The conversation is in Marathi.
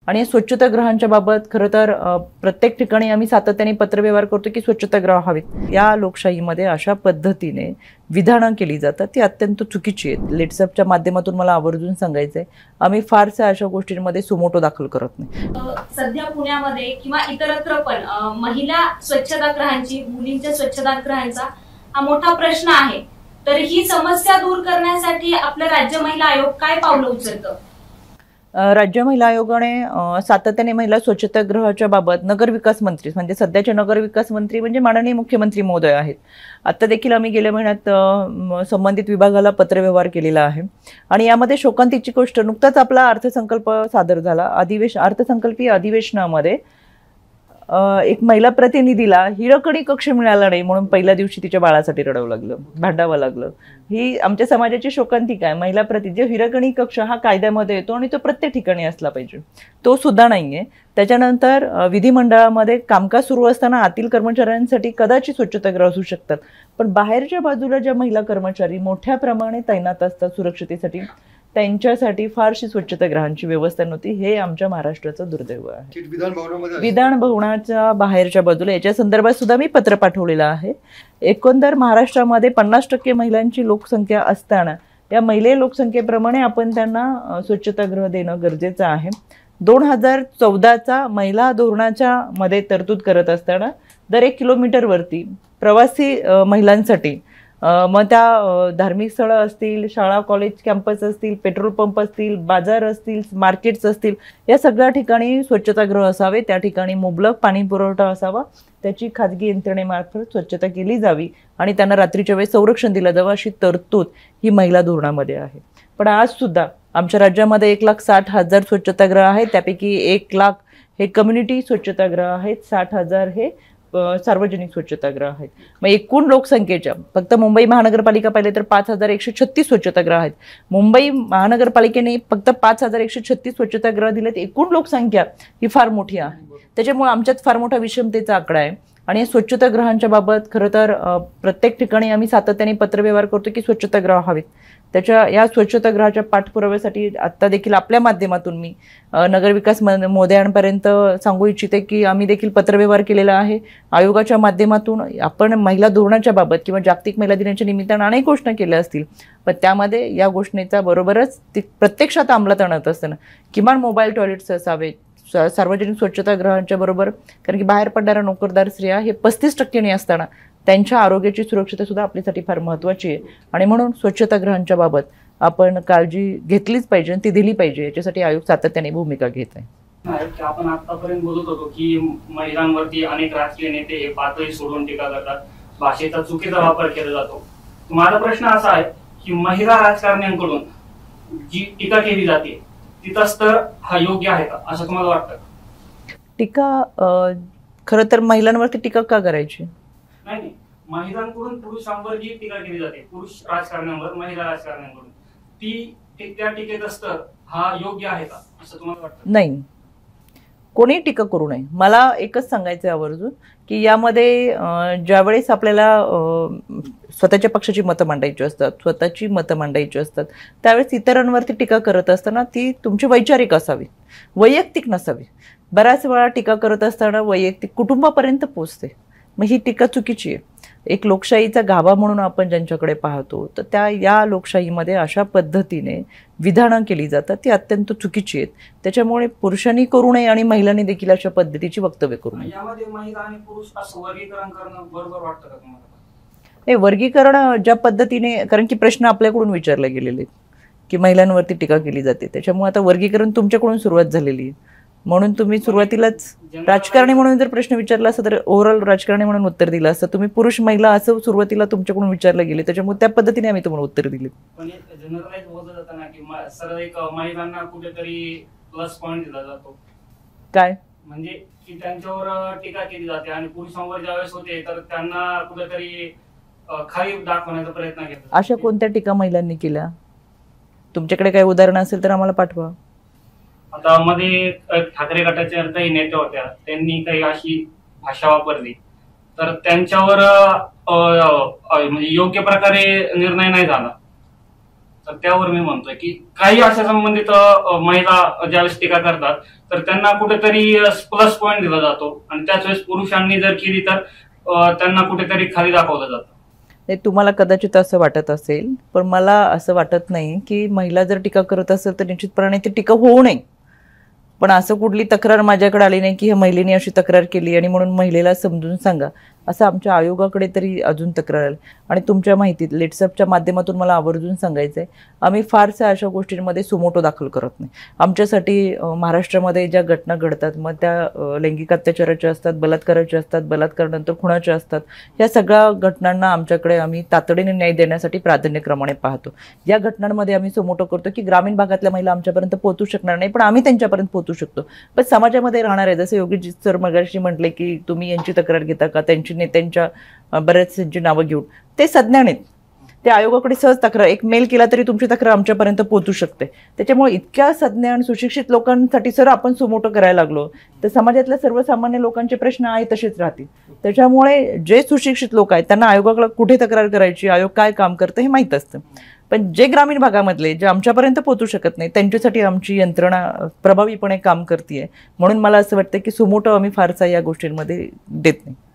आणि स्वच्छतागृहांच्या बाबत खरं तर प्रत्येक ठिकाणी आम्ही सातत्याने पत्रव्यवहार करतो की स्वच्छतागृह हवीत। या लोकशाहीमध्ये अशा पद्धतीने विधानं केली जातात ती अत्यंत चुकीची आहेत। लेट्सअपच्या माध्यमातून मला आवर्जून सांगायचंय, आम्ही फारशा अशा गोष्टींमध्ये सुमोटो दाखल करत नाही। सध्या पुण्यामध्ये किंवा इतरत्र पण महिला स्वच्छतागृहांची, मुलींच्या स्वच्छतागृहांचा हा मोठा प्रश्न आहे। तर ही समस्या दूर करण्यासाठी आपलं राज्य महिला आयोग काय पावलं उचलतं? राज्य महिला आयोगाने सातत्याने महिला स्वच्छतागृहाच्या बाबत नगरविकास मंत्री म्हणजे सध्याचे नगरविकास मंत्री म्हणजे माननीय मुख्यमंत्री महोदय आहेत। आता देखील आम्ही गेल्या महिन्यात संबंधित विभागाला पत्रव्यवहार केलेला आहे आणि यामध्ये शोकांतिची गोष्ट, नुकताच आपला अर्थसंकल्प सादर झाला। अर्थसंकल्पीय अधिवेशनामध्ये एक महिला प्रतिनिधीला हिरकणी कक्ष मिळाला नाही म्हणून पहिल्या दिवशी तिच्या बाळासाठी रडावं लागलं, भांडावं लागलं। ही आमच्या समाजाची शोकांतिका आहे। महिला प्रतिनिधी हिरकणी कक्ष हा कायद्यामध्ये येतो आणि तो प्रत्येक ठिकाणी असला पाहिजे, तो सुद्धा नाहीये। त्याच्यानंतर विधिमंडळामध्ये कामकाज सुरू असताना आतील कर्मचाऱ्यांसाठी कदाचित स्वच्छतागृह असू शकतात, पण बाहेरच्या बाजूला ज्या महिला कर्मचारी मोठ्या प्रमाणे तैनात असतात सुरक्षतेसाठी, त्यांच्यासाठी फारशी स्वच्छतागृहांची व्यवस्था नव्हती। हे आमच्या महाराष्ट्राचं दुर्दैव आहे। विधान भवनाच्या बाहेरच्या बाजूला याच्या संदर्भात सुद्धा मी पत्र पाठवलेलं आहे। एकंदर महाराष्ट्रामध्ये 50% महिलांची लोकसंख्या असताना या महिला लोकसंख्येप्रमाणे आपण त्यांना स्वच्छतागृह देणं गरजेचं आहे। 2014चा महिला धोरणाच्या मध्ये तरतूद करत असताना दर 1 किलोमीटरवरती प्रवासी महिलांसाठी मग त्या धार्मिक स्थळं असतील, शाळा कॉलेज कॅम्पस असतील, पेट्रोल पंप असतील, बाजार असतील, मार्केट्स असतील, या सगळ्या ठिकाणी स्वच्छतागृह असावे। त्या ठिकाणी मुबलक पाणी पुरवठा असावा, त्याची खाजगी यंत्रणेमार्फत स्वच्छता केली जावी आणि त्यांना रात्रीच्या वेळेस संरक्षण दिलं जावं अशी तरतूद ही महिला धोरणामध्ये आहे। पण आज सुद्धा आमच्या राज्यामध्ये 1,60,000 स्वच्छतागृह आहेत, त्यापैकी 1,00,000 हे कम्युनिटी स्वच्छतागृह आहेत, 60,000 हे सार्वजनिक स्वच्छतागृह आहेत। मग एकूण लोकसंख्येच्या फक्त मुंबई महानगरपालिका पाहिले तर 5,136 स्वच्छतागृह आहेत। मुंबई महानगरपालिकेने फक्त 5,136 स्वच्छतागृह दिलेत, एकूण लोकसंख्या ही फार मोठी आहे। त्याच्यामुळे आमच्यात फार मोठा विषमतेचा आकडा आहे आणि स्वच्छतागृहांच्या बाबत खरं तर प्रत्येक ठिकाणी आम्ही सातत्याने पत्रव्यवहार करतो की स्वच्छतागृह हवीत। या स्वच्छतागृहाच्या पाठपुराव्यासाठी आता देखील आपल्या माध्यमातून मी नगरविकास महोदयांपर्यंत सांगू इच्छिते की आम्ही देखील पत्रव्यवहार केलेला आहे। आयोगाच्या माध्यमातून आपण महिला धोरणाच्या बाबत किंवा जागतिक महिला दिनाच्या निमित्तानं अनेक घोषणा केल्या असतील, पण त्यामध्ये या घोषणेचा बरोबरच ती प्रत्यक्षात अंमलात आणत असताना किमान मोबाईल टॉयलेट्स असावेत सार्वजनिक स्वच्छतागृहांच्या बरोबर, कारण की बाहेर पडणाऱ्या नोकरदार स्त्रिया हे 35% असताना त्यांच्या आरोग्याची सुरक्षितता सुद्धा आपल्यासाठी फार महत्त्वाची आहे आणि म्हणून स्वच्छतागृहांच्या बाबत आपण काळजी घेतलीच पाहिजे, ती दिली पाहिजे। याच्यासाठी आयोग सातत्याने भूमिका घेत आहे। आपण आतापर्यंत बोलत होतो की महिलांवरती अनेक राजकीय नेते हे पातळी सोडून टीका करतात, भाषेचा चुकीचा वापर केला जातो। माझा प्रश्न असा आहे की महिला राजकारण्यांकडून जी टीका केली जाते तिथंच तर हा योग्य आहे का असं तुम्हाला वाटतं? टीका खरं तर महिलांवरती टीका का करायची? नाही, महिलांकडून पुरुषांवर जी टीका केली जाते, पुरुष राजकारण्यांवर महिला राजकारण्यांकडून, त्या टीकेत असतं हा योग्य आहे का असं तुम्हाला वाटतं? नाही, कोणी टीका करू नये। मला एकच सांगायचं आवर्जून की यामध्ये ज्यावेळेस आपल्याला स्वतःच्या पक्षाची मतं मांडायची असतात, स्वतःची मतं मांडायची असतात, त्यावेळेस इतरांवरती टीका करत असताना ती तुमची वैचारिक असावी, वैयक्तिक नसावी। बऱ्याच वेळा टीका करत असताना वैयक्तिक कुटुंबापर्यंत पोहोचते, मग ही टीका चुकीची आहे। एक लोकशाहीचा गाभा म्हणून आपण ज्यांच्याकडे पाहतो तर या लोकशाहीमध्ये अशा पद्धतीने विधानं केली जातात ती अत्यंत चुकीची आहेत। त्याच्यामुळे पुरुषांनी करू नये आणि महिलांनी देखील अशा पद्धतीची वक्तव्य करू नये। यामध्ये महिला आणि पुरुष असं वर्गीकरण करणं बरोबर वाटतं का तुम्हाला? हे वर्गीकरण ज्या पद्धतीने, कारण की प्रश्न आपल्याकडून विचारले गेलेले की महिलांवरती टीका केली जाते, त्याच्यामुळे आता वर्गीकरण तुमच्याकडून सुरुवात झालेली आहे। म्हणून तुम्ही सुरुवातीलाच राजकारणी म्हणून जर प्रश्न विचारला असता तर ओव्हरऑल राजकारणी म्हणून उत्तर दिलं असतं। तुम्ही पुरुष महिला असं सुरुवातीला तुमच्याकडून विचारलं गेले, त्याच्यामुळे त्या पद्धतीने आम्ही तुम्हाला उत्तर दिले। पण जनरलाइज बोललं जातं ना की सरळ एक महिलांना कुठेतरी प्लस पॉइंट दिला जातो, काय म्हणजे की त्यांच्यावर टीका केली जाते आणि पुरुषांवर ज्यावेळेस होते तर त्यांना कुठेतरी खाली दाखवण्याचा प्रयत्न केला। अशा कोणत्या टीका महिलांनी केल्या? तुमच्याकडे काही उदाहरण असेल तर आम्हाला पाठवा। आता मध्ये ठाकरे गटाच्या काही नेत्या होत्या, त्यांनी काही अशी भाषा वापरली तर त्यांच्यावर म्हणजे योग्य प्रकारे निर्णय नाही झाला, तर त्यावर मी म्हणतोय की काही अशा संबंधित महिला ज्यावेळेस टीका करतात तर त्यांना कुठेतरी प्लस पॉईंट दिला जातो आणि त्याच वेळेस पुरुषांनी जर केली तर त्यांना कुठेतरी खाली दाखवलं जातं. तुम्हाला कदाचित असं वाटत असेल, पण मला असं वाटत नाही की महिला जर टीका करत असेल तर निश्चितपणे ती टीका होऊ नये. पण असं कुठली तक्रार माझ्याकडे आली नाही की ह्या महिलेने अशी तक्रार केली आणि म्हणून महिलेला समजून सांगा, असं आमच्या आयोगाकडे तरी अजून तक्रार आली. आणि तुमच्या माहितीत लेट्सअपच्या माध्यमातून मला आवर्जून सांगायचं आहे, आम्ही फारशा अशा गोष्टींमध्ये सुमोटो दाखल करत नाही. आमच्यासाठी महाराष्ट्रामध्ये ज्या घटना घडतात, मग त्या लैंगिक अत्याचाराच्या असतात, बलात्काराच्या असतात, बलात्कारानंतर खुनाच्या असतात, या सगळ्या घटनांना आमच्याकडे आम्ही तातडीने न्याय देण्यासाठी प्राधान्यक्रमाने पाहतो. या घटनांमध्ये आम्ही सुमोटो करतो की ग्रामीण भागातल्या महिला आमच्यापर्यंत पोहोचू शकणार नाही, पण आम्ही त्यांच्यापर्यंत पोहोचू शकतो. पण समाजामध्ये राहणार आहे, जसं योगीजी सर मगाशी म्हटले की तुम्ही यांची तक्रार घेता का, त्यांची नेत्यांच्या बऱ्याचशी नावं घेऊन, ते सज्ञान आहेत. त्या आयोगाकडे सहज तक्रार एक मेल केला तरी तुमची तक्रार आमच्यापर्यंत पोहोचू शकते. त्याच्यामुळे इतक्या सज्ञान सुशिक्षित लोकांसाठी सर आपण सुमोटो करायला लागलो तर समाजातल्या सर्वसामान्य लोकांचे प्रश्न आहे तसेच राहतील. त्याच्यामुळे जे सुशिक्षित लोक आहेत त्यांना आयोगाकडे कुठे तक्रार करायची, आयोग काय काम करतं हे माहीत असतं. पण जे ग्रामीण भागामधले जे आमच्यापर्यंत पोहोचू शकत नाही त्यांच्यासाठी आमची यंत्रणा प्रभावीपणे काम करते. म्हणून मला असं वाटतं की सुमोटो आम्ही फारसा या गोष्टींमध्ये देत नाही.